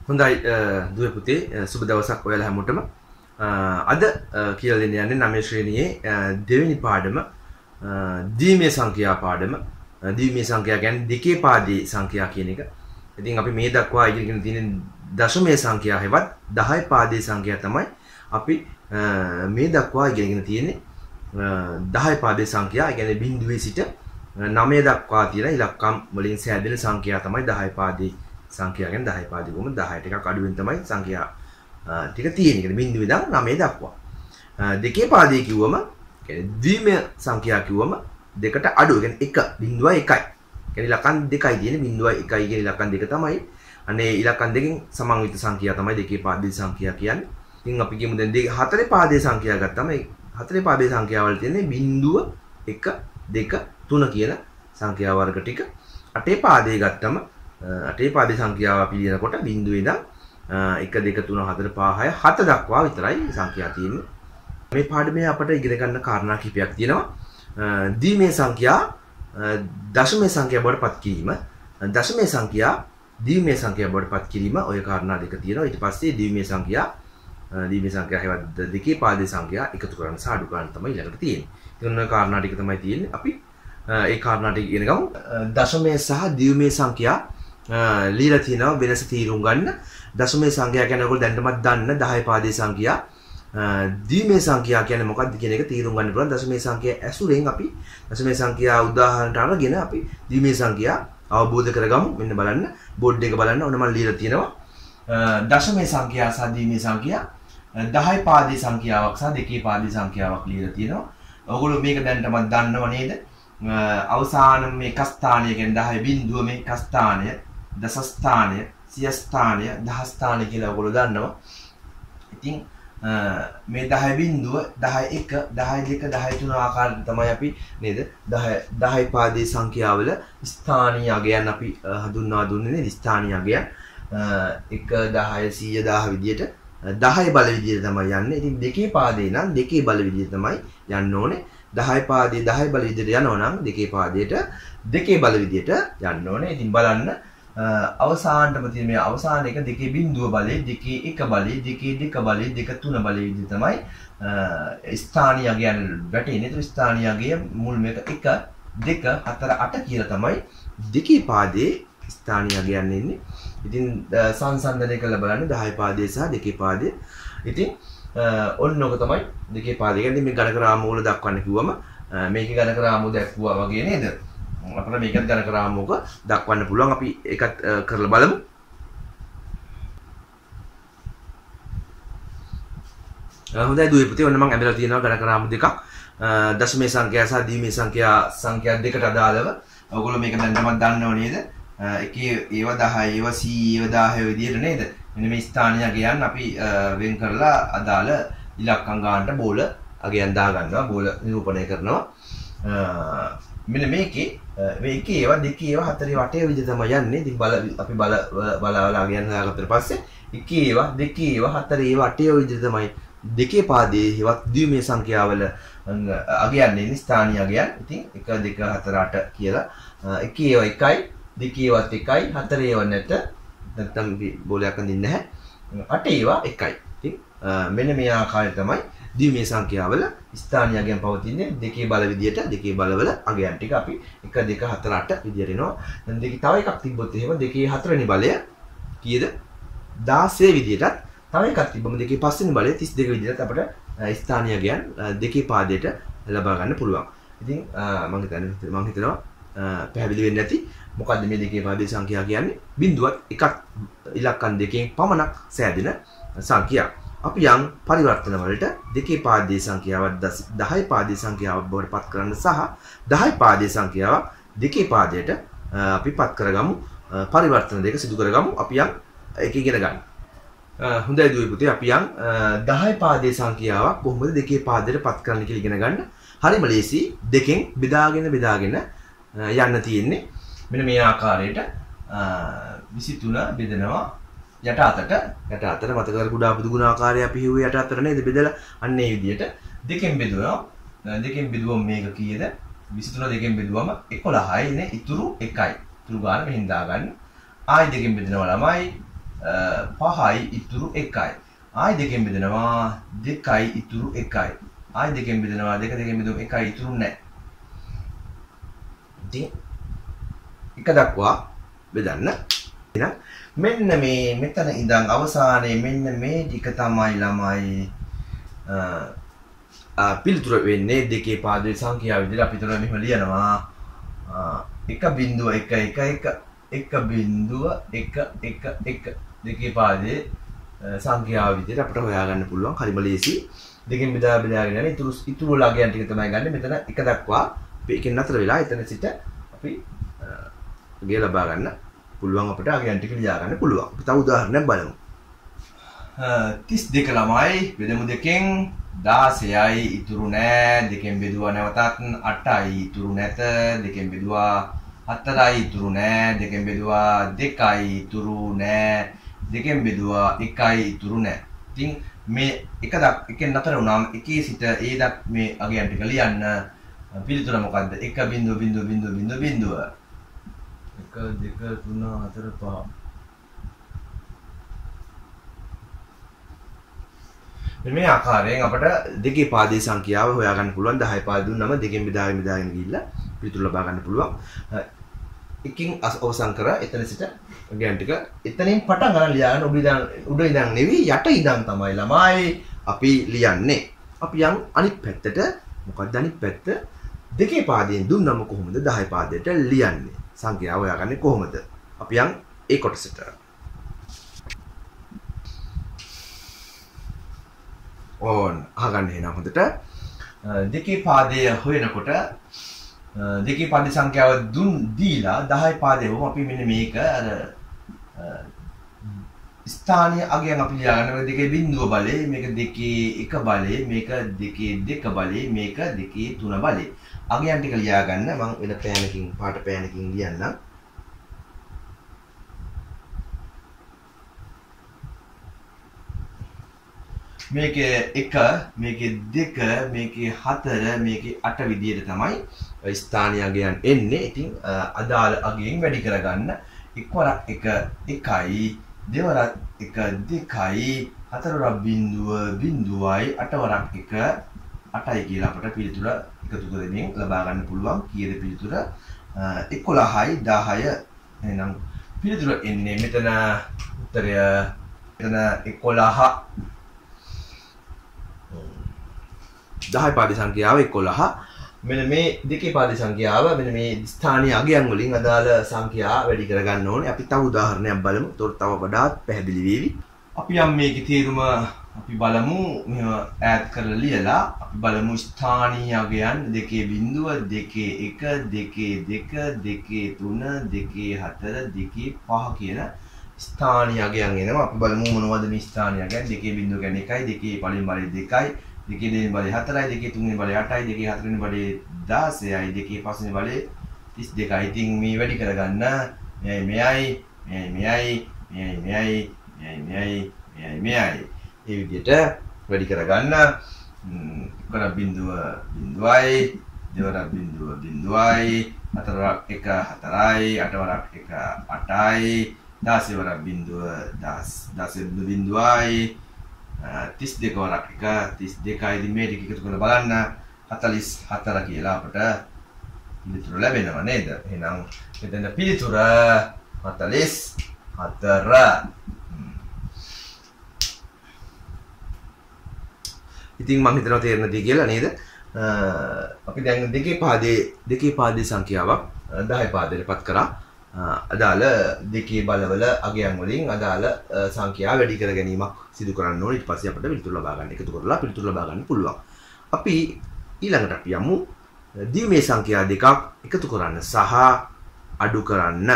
හොඳයි දුවේ පුතේ සුබ දවසක් ඔයාලා හැමෝටම. අද කියලා දෙන්න යන්නේ 9 ශ්‍රේණියේ දෙවෙනි පාඩම ද්විමේය සංඛ්‍යා පාඩම. ද්විමේය සංඛ්‍යා කියන්නේ දෙකේ පාදේ සංඛ්‍යා කියන එක. ඉතින් අපි මේ දක්වා ඉගෙන තියෙන දශමයේ සංඛ්‍යා හෙවත් 10 පාදේ සංඛ්‍යා තමයි අපි මේ දක්වා ඉගෙන තියෙන්නේ. 10 පාදේ සංඛ්‍යා කියන්නේ බිඳුවේ සිට 9 දක්වා තියෙන ඉලක්කම් වලින් සෑදෙන සංඛ්‍යා තමයි 10 පාදේ සංඛ්‍යා කියන්නේ 10 පාදේ කොහොමද 10 ටිකක් අඩුවෙන් තමයි සංඛ්‍යා ටික තියෙන්නේ. කියන්නේ බිඳුවේ ඉඳන් 9 දක්වා. දෙකේ පාදේ කිව්වම කියන්නේ ද්විමේය සංඛ්‍යා කිව්වම දෙකට අඩු. කියන්නේ 1.1යි. කියන්නේ ඉලක්කම් දෙකයි තියෙන්නේ 0.1 කියන ඉලක්කම් දෙක තමයි. අනේ ඉලක්කම් දෙකෙන් සමන්විත සංඛ්‍යා තමයි දෙකේ පාදේ සංඛ්‍යා කියන්නේ. ඉතින් අපි කියමු දැන් හතරේ පාදේ සංඛ්‍යා ගත්තම හතරේ පාදේ සංඛ්‍යා වල තියෙන්නේ 0 1 2 3 කියන සංඛ්‍යා වර්ග ටික. අටේ පාදේ ගත්තම අටේ පාදේ සංඛ්‍යාව අපි ලියනකොට බිඳුවේ ඉඳන් 1 2 3 4 5 6 7 දක්වා විතරයි සංඛ්‍යා තියෙන්නේ. මේ පාඩමේ අපට ඉගෙන ගන්න කාරණා කිහිපයක් තියෙනවා. ද්විමේය සංඛ්‍යා දශමයේ සංඛ්‍යා බවට පත් කිරීම, දශමයේ සංඛ්‍යා ද්විමේය සංඛ්‍යා බවට පත් කිරීම ඔය කාරණා දෙක තියෙනවා. ඊට පස්සේ ද්විමේය සංඛ්‍යා හෙවත් දෙකේ පාදේ සංඛ්‍යා එකතු කරන්න සාඩු කරන්න තමයි ඊළඟට තියෙන්නේ. ඉතින් ඔය කාරණා ටික තමයි තියෙන්නේ. අපි ඒ කාරණා ටික ඉගෙන ගමු. දශමයේ සහ ද්විමේය සංඛ්‍යා লীලා තියෙනවා වෙනස තීරුම් ගන්න. දශමයේ සංඛ්‍යා කියන්නේ ඔයගොල්ලෝ දැනටමත් දන්න 10 පාදේ සංඛ්‍යා. ද්විමේය සංඛ්‍යා කියන්නේ මොකක්ද කියන එක තීරුම් ගන්න පුළුවන්. දශමයේ සංඛ්‍යා ඇසුරෙන් අපි දශමයේ සංඛ්‍යා උදාහරණට අරගෙන අපි ද්විමේය සංඛ්‍යා අවබෝධ කරගමු. මෙන්න බලන්න බෝඩ් එක බලන්න ඕන මම ලියලා තියෙනවා. දශමයේ සංඛ්‍යා සහ ද්විමේය සංඛ්‍යා 10 පාදේ සංඛ්‍යාවක් සහ දෙකේ පාදේ සංඛ්‍යාවක් ලියලා තියෙනවා. ඔයගොල්ලෝ මේක දැනටමත් දන්නව නේද? අවසාන මේ එක ස්ථානය කියන්නේ 10 බිඳුව මේ එක ස්ථානය, දස ස්ථානය, සිය ස්ථානය, දහ ස්ථානය කියලා ඔයගොල්ලෝ දන්නවා. ඉතින් මේ 10 බිඳුව 11 1 10 2 13 ආකාරයෙන් තමයි අපි නේද 10 පාදේ සංඛ්‍යාවල ස්ථානීය අගයන් අපි හඳුන්වා දුන්නේ නේද? ස්ථානීය අගයන් 1 10 100 1000 විදියට 10 බල විදියට තමයි යන්නේ. ඉතින් දෙකේ පාදේ නම් දෙකේ බල විදියට තමයි යන්න ඕනේ. 10 පාදේ 10 බල විදියට යනවා නම් දෙකේ පාදයට දෙකේ බල විදියට යන්න ඕනේ. ඉතින් බලන්න අවසානටම තියෙන මේ අවසාන එක දෙකේ බිඳුව බලේ, දෙකේ එක බලේ, දෙකේ දෙක බලේ, දෙක තුන බලේ විදිහට තමයි ස්ථානීය අගයන් වැටෙන්නේ. ඒතර ස්ථානීය අගය මුල් මේක 1 2 4 8 කියලා තමයි දෙකේ පාදේ ස්ථානීය අගයන් එන්නේ. ඉතින් සංසන්දනය කරලා බලන්න 10 පාදේ සහ දෙකේ පාදේ. ඉතින් ඔන්න ඔක තමයි දෙකේ පාදේ. කියන්නේ මේ ගණක රාමුව වල දක්වන්න කිව්වම මේකේ ගණක රාමුව දැක්වුවා වගේ නේද? අපිට මේකත් ගණක රාමුවක දක්වන්න පුළුවන්. අපි ඒකත් කරලා බලමු. හොඳයි දුවේ පුතේ, ඔන්න මම ඇඳලා තියෙනවා ගණක රාමු දෙකක්. දශමයේ සංඛ්‍යා සහ ද්විමේය සංඛ්‍යා දෙකට අදාළව. ඔයගොල්ලෝ මේක දැනටමත් දන්නව නේද? එකේ ඒවා 10 ඒවා 100 ඒවා 10 විදියට නේද? මෙන්න මේ ස්ථානීය අගයන් අපි වෙන් කරලා අදාළ ඉලක්කම් ගන්නට බෝල අගයන් දා ගන්නවා, බෝල නිරූපණය කරනවා. මෙන්න මේකේ මේ එකේ ඒවා දෙකේ ඒවා හතරේ වටේ විදිහ තමයි යන්නේ. ඉතින් අපි බලවලා අගයන් දාගත්තට පස්සේ එකේ ඒවා දෙකේ ඒවා හතරේ ඒවා වටේ විදිහ තමයි දෙකේ පාදේ හෙවත් ද්විමේය සංඛ්‍යාවල අගයන් එන්නේ ස්ථානීය අගයන්. ඉතින් 1 2 4 8 කියලා එකේ ඒවා 1යි දෙකේ ඒවාත් 1යි හතරේ ඒවා නැත්නම් බෝලයක් අඳින්නේ නැහැ. අටේ ඒවා 1යි. ඉතින් මෙන්න මේ ආකාරය තමයි ද්විමේය සංඛ්‍යාවල ස්ථානීය අගයන් පවතින්නේ. දෙකේ බල විදියට දෙකේ බලවල අගයන් ටික අපි 1 2 4 8 විදියට එනවා. දැන් දෙකේ තව එකක් තිබ්බොත් එහෙම දෙකේ හතරවෙනි බලය කීයද? 16 විදියටත් තව එකක් තිබ්බම දෙකේ පස්වෙනි බලය 32 විදියට අපිට ස්ථානීය අගයන් දෙකේ පාදයට ලබා ගන්න පුළුවන්. ඉතින් මම හිතනවා පැහැදිලි වෙන්නේ නැති. මොකද්ද මේ දෙකේ පාදේ සංඛ්‍යා කියන්නේ? බිඳුවත් එකක් ඉලක්කම් දෙකෙන් පමණක් සෑදෙන සංඛ්‍යාවක්. අපි යම් පරිවර්තන වලට දෙකේ පාදේ සංඛ්‍යාවක් 10 පාදේ සංඛ්‍යාවක් බවට පත් කරන්න සහ 10 පාදේ සංඛ්‍යාවක් දෙකේ පාදයට අපි පත් කරගමු. පරිවර්තන දෙක සිදු කරගමු. අපි යම් එක ඉගෙන ගන්න. හොඳයි දුවේ පුතේ, අපි යම් 10 පාදේ සංඛ්‍යාවක් කොහොමද දෙකේ පාදයට පත් කරන්න කියලා ඉගෙන ගන්න. හරිම ලේසි. දෙකෙන් බෙදාගෙන යන්න තියෙන්නේ. මෙන්න මේ ආකාරයට 23 බෙදනවා යට අතට මතක කර කුඩා බුදු ගුණ ආකාරය අපි හිව්වේ යට අතට නේද බෙදලා අන්න ඒ විදිහට දෙකෙන් බෙදුවා. දෙකෙන් බෙදුවම මේක කීයද? 23 දෙකෙන් බෙදුවම 11යි නේ. ඉතුරු 1යි. ඉතුරු ගාන මෙහෙන් දාගන්න. ආයි දෙකෙන් බෙදනවා ළමයි 5යි ඉතුරු 1යි. ආයි දෙකෙන් බෙදෙනවා 2යි ඉතුරු 1යි. ආයි දෙකෙන් බෙදෙනවා 2 දෙකෙන් බෙදුවම 1යි ඉතුරු නැහැ. ඉතින් 1 දක්වා බෙදන්න. එහෙනම් මෙන්න මේ මෙතන ඉඳන් අවසානයේ මෙන්න මේ ටික තමයි ළමයි පිළිතුර වෙන්නේ දෙකේ පාදයේ සංඛ්‍යාව විදිහට අපි තුන මෙහෙම ලියනවා 1.111 1.111 දෙකේ පාදයේ සංඛ්‍යාව විදිහට අපිට හොයාගන්න පුළුවන්. හරිම ලේසි. දෙකෙන් බෙදාගෙන යන ඉතුරු ලගයන් ටික තමයි ගන්න. මෙතන 1 දක්වා අපි එකෙන් නතර වෙලා එතන සිට අපි ගේ ලබා ගන්න පුළුවන්. අපිට අගයන් ටික ලියා ගන්න පුළුවන්. අපි තව උදාහරණයක් බලමු. 32 ළමයි බෙදමු දෙකෙන් 16යි ඉතුරු නෑ. දෙකෙන් බෙදුවා නැවතත් 8යි ඉතුරු නැත. දෙකෙන් බෙදුවා 4යි ඉතුරු නෑ. දෙකෙන් බෙදුවා 2යි ඉතුරු නෑ. දෙකෙන් බෙදුවා 1යි ඉතුරු නෑ. ඉතින් මේ එකෙන් නතර වුණාම එකේ සිට ඒ දක් මේ අගයන් ටික ලියන්න. පිළිතුර මොකද්ද? 1.0.0.0 1 2 3 4 5 මේ ආකාරයෙන් අපට දෙකේ පාදයේ සංඛ්‍යාව හොයාගන්න පුළුවන්. 10 පාද දුන්නම දෙකෙන් බෙදාගෙන ගිහිල්ලා පිළිතුර ලබා ගන්න පුළුවන්. එකකින් අවසන් කර එතන සිට ගෑන් ටික එතනින් පටන් ගන්න ලියාගෙන උඩ ඉඳන් නෙවෙයි යට ඉඳන් තමයි ළමයි අපි ලියන්නේ. අපි යන් අනිත් පැත්තට. මොකක්ද අනිත් පැත්ත? දෙකේ පාදයෙන් දුන්නම කොහොමද 10 පාදයට ලියන්නේ? සංඛ්‍යාව හොයාගන්නේ කොහොමද? අපි යන් ඒ කොටසට. ඕන් අහගන්න එනවා හොඳට. දෙකේ පාදය හොයනකොට දෙකේ පාද සංඛ්‍යාව දීලා 10 පාදේ වුම අපි මෙන්න මේක අර ස්ථානීය අගයන් අපි ලියාගන්න. දෙකේ බිඳුව බලේ, මේක දෙකේ 1 බලේ, මේක දෙකේ 2 බලේ, මේක දෙකේ 3 බලේ. අගයන් ටික ලියාගන්න. මම වෙන පෑනකින් පාට පෑනකින් ලියන්නම්. මේකේ 1, මේකේ 2, මේකේ 4, මේකේ 8 විදියට තමයි ස්ථානීය අගයන් එන්නේ. ඉතින් අදාළ අගයෙන් වැඩි කරගන්න. එක්වරක් 1 1යි, දෙවරක් 1 2යි, හතරවරක් 0.0යි, අටවරක් 1 8යි කියලා අපට පිළිතුර එකතු කරමින් ලබා ගන්න පුළුවන්. කීයද පිළිතුර? 11යි 10. එහෙනම් පිළිතුර එන්නේ මෙතන උත්තරය මෙතන 11. 10 පාද සංඛ්‍යාව 11. මෙන්න මේ දෙකේ පාද සංඛ්‍යාව මෙන්න මේ ස්ථානීය අගයන් වලින් අදාළ සංඛ්‍යා වැඩි කරගන්න ඕනේ. අපි තව උදාහරණයක් බලමු. ඒතකොට තව වඩාත් පැහැදිලි වේවි. අපි යම් මේකේ තේරුම අපි බලමු. මෙහෙම ඈඩ් කරලා ලියලා අපි බලමු ස්ථානීය අගයන් දෙකේ බිඳුව, දෙකේ 1, දෙකේ 2, දෙකේ 3, දෙකේ 4, දෙකේ 5 කියන ස්ථානීය අගයන් එනවා. අපි බලමු මොනවද මේ ස්ථානීය අගයන්. දෙකේ බිඳුව කියන්නේ 1යි, දෙකේ පළවෙනි බලය 2යි, දෙකේ දෙවෙනි බලය 4යි, දෙකේ තුන්වෙනි බලය 8යි, දෙකේ හතරවෙනි බලය 16යි, දෙකේ පස්වෙනි බලය 32යි. ඉතින් මේ වැඩි කරගන්න මෙයයි ඒ විදිහට වැඩි කරගන්න. එකවරක් බිඳුව බිඳුවයි, දෙවරක් බිඳුව බිඳුවයි, හතරවරක් 1 4යි, අටවරක් 1 8යි, 16 වරක් බිඳුව 10 බිඳුවයි, 32 වරක් 1 32යි. ඉතින් මේ ටික එකතු කරලා බලන්න 44 කියලා අපට පිළිතුර ලැබෙනවා නේද? එහෙනම් මෙතන පිළිතුර 44. ඉතින් මම හිතනවා තේරෙනදී කියලා නේද? අපි දැන් දෙකේ පාදයේ සංඛ්‍යාවක් 10 පාදයටපත් කරා. අදාළ දෙකේ බලවල අගයන් වලින් අදාළ සංඛ්‍යා වැඩි කර ගැනීමක් සිදු කරන්න ඕනේ. ඊට පස්සේ අපිට පිළිතුරු ලබා ගන්න එකතු කරලා පිළිතුරු ලබා ගන්න පුළුවන්. අපි ඊළඟට අපි යමු දීමේ සංඛ්‍යා දෙකක් එකතු කරන්න සහ අඩු කරන්න.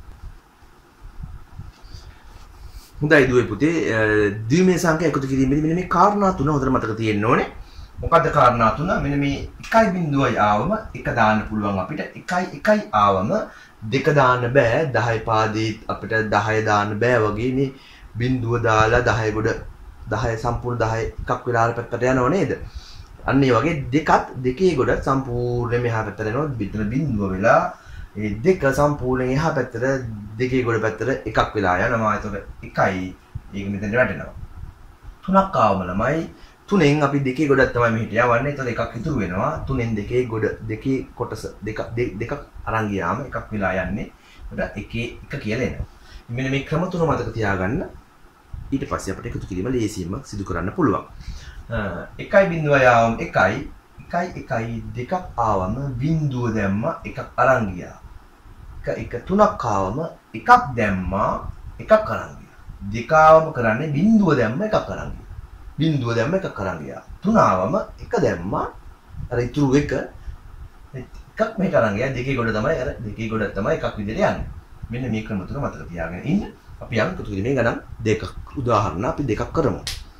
හොඳයි දුවේ පුතේ, දීමේ සංඛ්‍යා එකතු කිරීමේදී මෙන්න මේ කාරණා තුන හොඳට මතක තියෙන්න ඕනේ. මොකද්ද කාරණා තුන? මෙන්න මේ 1.0යි ආවම 1 දාන්න පුළුවන් අපිට. 1 ආවම 2 දාන්න බෑ. 10 පාදේ අපිට 10 දාන්න බෑ වගේ මේ බිඳුව දාලා 10 ගොඩ 10 සම්පූර්ණ 10 එකක් වෙලා අර පැත්තට යනව නේද? අන්න ඒ වගේ දෙකේ ගොඩ සම්පූර්ණ මෙහා පැත්තට යනවා. මෙතන බිඳුව වෙලා ඒ දෙක සම්පූර්ණයෙන් එහා පැත්තට දෙකේ ගොඩ පැත්තට එකක් වෙලා යනවා. එතකොට 1යි ඒක මෙතනට වැටෙනවා. 3ක් ආවම ළමයි 3න් අපි දෙකේ ගොඩක් තමයි මෙහෙට යවන්නේ. එතකොට එකක් ඉතුරු වෙනවා. 3න් දෙකේ ගොඩ දෙකේ කොටස දෙකක් අරන් ගියාම එකක් වෙලා යන්නේ. එතකොට එකේ එක කියලා එනවා. මෙන්න මේ ක්‍රම තුන මතක තියාගන්න. ඊට පස්සේ අපිට එකතු කිරීම ලේසියෙන්ම සිදු කරන්න පුළුවන්. 1.0 ආවම 1යි 1 2ක් ආවම බිඳුව දැම්ම එකක් අරන් ගියා. 3ක් ආවම එකක් දැම්මා එකක් අරන් ගියා. 2 ආවම කරන්නේ බිඳුව දැම්ම එකක් අරන් ගියා. බිඳුව දැම්ම එකක් අරන් ගියා. 3 ආවම එක දැම්මා අර ඉතුරු එකක් මෙහෙට අරන් ගියා. දෙකේ ගොඩ තමයි අර දෙකේ ගොඩ තමයි එකක් විදිහට යන්නේ. මෙන්න මේ ක්‍රම තුන මතක තියාගෙන ඉන්න. අපි යම් එකතු කිරීමේ ගණන් දෙකක් උදාහරණ අපි දෙකක් කරමු.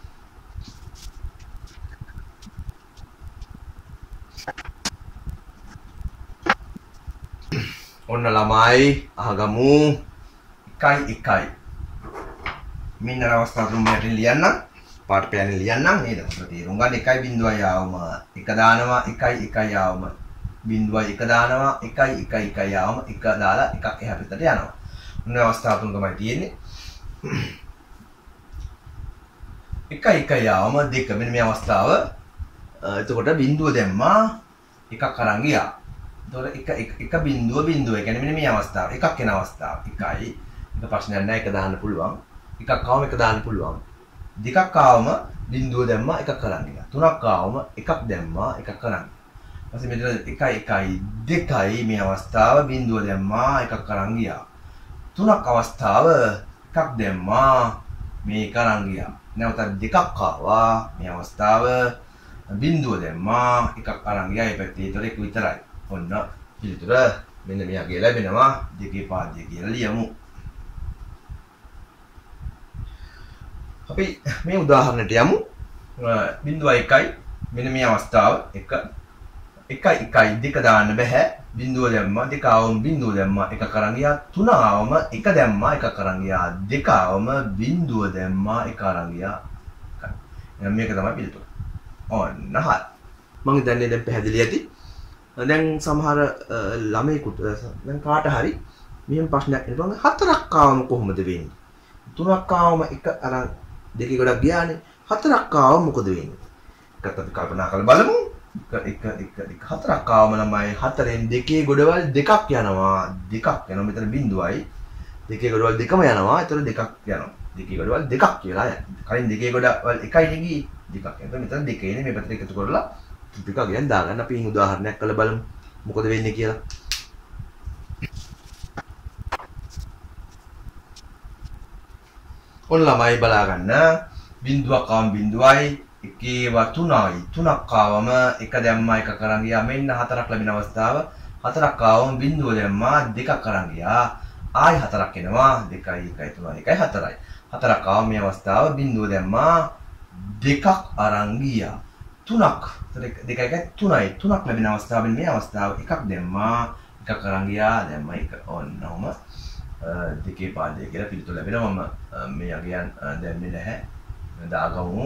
ඔන්න ළමයි අහගමු 1 මින්න අවස්ථාව තුන මෙතන ලියන්නම් පාට පෑනේ ලියන්නම් නේද අපිට තේරුම් ගන්න 1.0 ආවම 1 දානවා 1 ආවම 0.1 දානවා 1 ආවම 1 දාලා එකක් එහා පැත්තට යනවා. ඔන්න අවස්ථාව තුන තමයි තියෙන්නේ. 1 ආවම 2 මෙන්න මේ අවස්ථාව. එතකොට බිඳුව දැම්මා එකක් අරන් ගියා. එක බිඳුව ඒ කියන්නේ මෙන්න මේ අවස්ථාව එකක් එන අවස්ථාව 1යි එක ප්‍රශ්නයක් නැහැ එක දාන්න පුළුවන් එකක් ආවම එක දාන්න පුළුවන් දෙකක් ආවම බිඳුව දැම්මා එකක් අරන් ගියා 3ක් ආවම එකක් දැම්මා එකක් අරන් ගියා ඊපස්සේ මෙතන 2යි මේ අවස්ථාව බිඳුව දැම්මා එකක් අරන් ගියා 3ක් අවස්ථාව එකක් දැම්මා මේක අරන් ගියා නැවතත් දෙකක් ආවා මේ අවස්ථාව බිඳුව දැම්මා එකක් අරන් ගියා ඒ පැත්තේ ඒතර එක විතරයි ඔන්න පිළිතුර මෙන්න මෙයාගේ ලැබෙනවා දෙකේ පාදය කියලා ලියමු. අපි මේ උදාහරණයට යමු. 0.1යි මෙන්න මේ අවස්ථාව 1 2 දාන්න බෑ. බිඳුව දැම්මා 2 ආවම බිඳුව දැම්මා එකක් අරන් ගියා 3 ආවම 1 දැම්මා එකක් අරන් ගියා 2 ආවම බිඳුව දැම්මා එක අරන් ගියා. එහෙනම් මේක තමයි පිළිතුර. ඔන්න හරි. මම හිතන්නේ දැන් පැහැදිලි ඇති. දැන් සමහර ළමයෙකුට දැන් කාට හරි මෙහෙම ප්‍රශ්නයක් එනවා 4ක් ආවම කොහොමද වෙන්නේ 3ක් ආවම එක අරන් දෙකේ ගොඩක් ගියානේ 4ක් ආවම මොකද වෙන්නේ එකත් අපි කල්පනා කරලා බලමු 4ක් ආවම ළමයි 4න් දෙකේ ගොඩවල් දෙකක් යනවා මෙතන බිඳුවයි දෙකේ ගොඩවල් දෙකම යනවා ඒතර දෙකක් යනවා දෙකේ ගොඩවල් දෙකක් කියලා යනවා කලින් දෙකේ ගොඩවල් එකයි නෙගී දෙකක් යනවා මෙතන දෙකේනේ මේ පැත්තට එකතු කරලා ටිකක් ගෙන් දාගන්න අපි උදාහරණයක් කරලා බලමු මොකද වෙන්නේ කියලා. ඔන්න ළමයි බලා ගන්න. බිඳුවක් ආවම බිඳුවයි එකේව 3යි 3ක් ආවම එක දැම්මා එකක් අරන් ගියා මෙන්න 4ක් ලැබෙන අවස්ථාව 4ක් ආවම බිඳුව දැම්මා දෙකක් අරන් ගියා ආයි 4ක් එනවා 2යි 1යි 3යි 1යි 4යි 4ක් ආවම මේ අවස්ථාව බිඳුව දැම්මා දෙකක් අරන් ගියා 3ක් 3ක් ලැබෙන අවස්ථාවෙන් මේ අවස්ථාව එකක් දැම්මා එකක් අරන් ගියා දැම්මා එක ඔන්නම දෙකේ පාදය කියලා පිළිතුර ලැබෙනවා මම මේ අගයන් දැම්මේ නැහැ දාගමු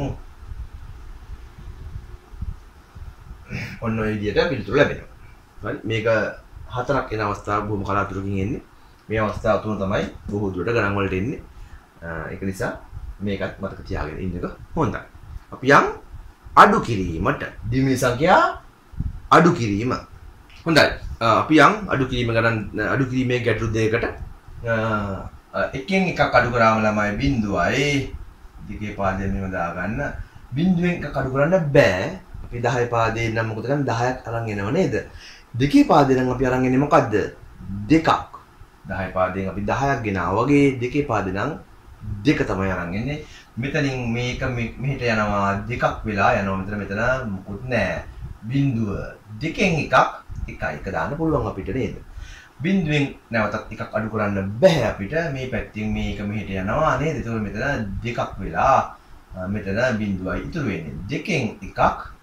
ඔන්න ඔය විදිහට පිළිතුර ලැබෙනවා හරි මේක 4ක් එන අවස්ථාව බොහොම කලාතුරකින් එන්නේ මේ අවස්ථාව තුන තමයි බොහෝ දුරට ගණන් වලට එන්නේ ඒක නිසා මේකත් මතක තියාගෙන ඉන්න එක හොඳයි අපි යම් අඩු කිරීමට දිවිනි සංඛ්‍යා අඩු කිරීම හොඳයි අපි යම් අඩු කිරීම ගණන් අඩු කිරීමේ ගැටලු දෙකකට එකෙන් එකක් අඩු කරාම ළමයි බිඳුවයි දෙකේ පාදයෙන් මෙව දාගන්න බිඳුවෙන් එකක් අඩු කරන්න බෑ අපි 10 පාදයෙන් නම් මොකද කරන්නේ 10ක් අරන් එනව නේද දෙකේ පාදයෙන් නම් අපි අරන් එන්නේ මොකද්ද දෙකක් 10 පාදයෙන් අපි 10ක් ගෙනාවා වගේ දෙකේ පාදයෙන් නම් දෙක තමයි අරන් එන්නේ මෙතනින් මේක මෙහෙට යනවා දෙකක් වෙලා යනවා මෙතන මොකුත් නැහැ බිඳුව දෙකෙන් එකක් දාන්න පුළුවන් අපිට නේද බිඳුවෙන් නැවතත් එකක් අඩු කරන්න බෑ අපිට මේ පැත්තෙන් මේක මෙහෙට යනවා නේද ඒතකොට මෙතන දෙකක් වෙලා මෙතන බිඳුවයි ඉතුරු වෙන්නේ දෙකෙන් එකක්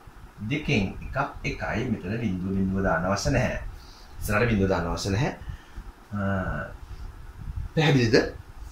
එකයි මෙතන බිඳුව දාන්න අවශ්‍ය නැහැ ඉස්සරහට බිඳුව දාන්න අවශ්‍ය නැහැ පැහැදිලිද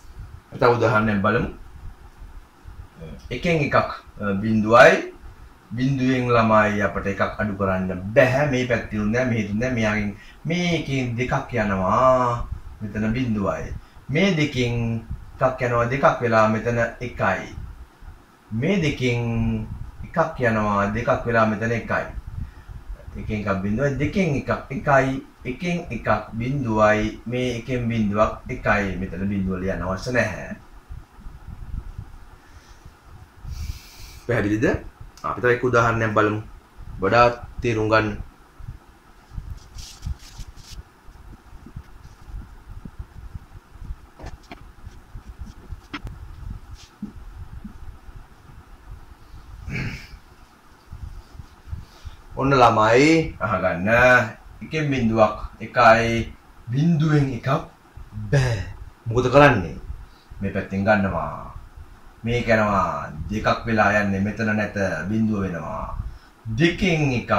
තව උදාහරණයක් බලමු එකෙන් එකක් බිඳුවයි බිඳුවෙන් ළමයි අපට එකක් අඩු කරන්න බෑ. මේ පැත්තේ උන්නේ මේ තුනේ මෙයාගෙන් මේකෙන් දෙකක් යනවා. මෙතන බිඳුවයි. මේ දෙකෙන් එකක් යනවා දෙකක් වෙලා මෙතන එකයි. මේ දෙකෙන් එකක් යනවා දෙකක් වෙලා මෙතන එකයි. එකෙන් එකක් බිඳුවයි දෙකෙන් එකක් එකයි. එකෙන් එකක් බිඳුවයි මේ එකෙන් බිඳුවක් එකයි. මෙතන බිඳුව ලියන්න අවශ්‍ය නැහැ. පැහැදිලිද? අපි තව එක උදාහරණයක් බලමු. වඩාත් තේරුම් ගන්න. ඔන්න ළමයි අහගන්න. එකෙන් බිඳුවක් එකයි බිඳුවෙන් එකක් බෑ. මොකද කරන්නේ? මේ පැත්තෙන් ගන්නවා. මේක යනවා දෙකක් වෙලා යන්නේ මෙතන නැත බිඳුව වෙනවා. දෙකෙන් එකක්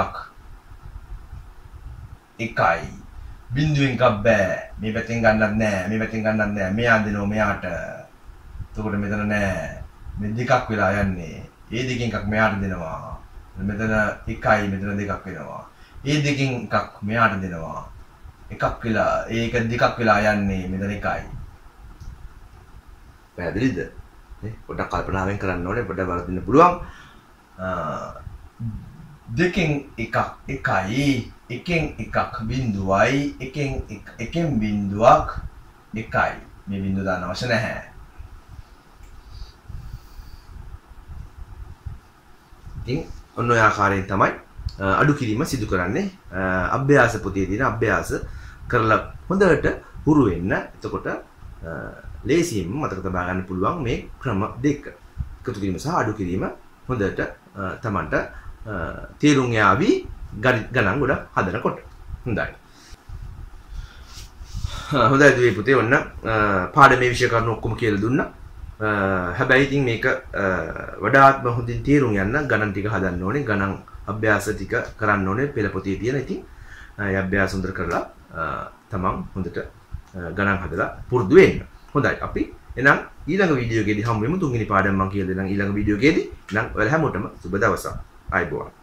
එකයි. බිඳුවෙන් එකක් බෑ. මේ පැත්තෙන් ගන්නත් නෑ. මේ පැත්තෙන් ගන්නත් නෑ. මෙයා දෙනවා මෙයාට. එතකොට මෙතන නෑ. මේ දෙකක් වෙලා යන්නේ. ඒ දෙකෙන් එකක් මෙයාට දෙනවා. මෙතන එකයි මෙතන දෙකක් වෙනවා. ඒ දෙකෙන් එකක් මෙයාට දෙනවා. එකක් වෙලා ඒක දෙකක් වෙලා යන්නේ මෙතන එකයි. පැහැදිලිද? පොඩ්ඩක් කල්පනාවෙන් කරන්න ඕනේ. පොඩ්ඩක් වරදින්න පුළුවන්. දෙකෙන් එකක් එකයි. එකෙන් එකක් බිඳුවයි. එකෙන් බිඳුවක් එකයි. මේ බිඳුව දාන්න අවශ්‍ය නැහැ. ඉතින් ඔන්න ඔය ආකාරයෙන් තමයි අඩු කිරීම සිදු කරන්නේ. අභ්‍යාස පොතේ තියෙන අභ්‍යාස කරලා හොඳට හුරු වෙන්න. එතකොට ලේසියෙන් මතක තබා ගන්න පුළුවන් මේ ක්‍රම දෙක. එකතු කිරීම සහ අඩු කිරීම හොඳට තමන්ට තේරුම් යාවි ගණන් ගොඩක් හදනකොට. හොඳයි. හොඳයි දුවේ පුතේ ඔන්න පාඩමේ විෂය කරුණු ඔක්කොම කියලා දුන්නා. හැබැයි ඉතින් මේක වඩාත්ම හොඳින් තේරුම් යන්න ගණන් ටික හදන්න ඕනේ. ගණන් අභ්‍යාස ටික කරන්න ඕනේ පෙළ පොතේ තියෙන. ඉතින් ඒ අභ්‍යාස හොඳට කරලා තමන් හොඳට ගණන් හදලා පුරුදු වෙන්න. හොඳයි අපි එහෙනම් ඊළඟ වීඩියෝ එකේදී හමු වෙමු. තුන්වෙනි පාඩම මම කියලා දෙන්නම් ඊළඟ වීඩියෝ එකේදී. එහෙනම් ඔයාලා හැමෝටම සුබ දවසක්. ආයුබෝවන්.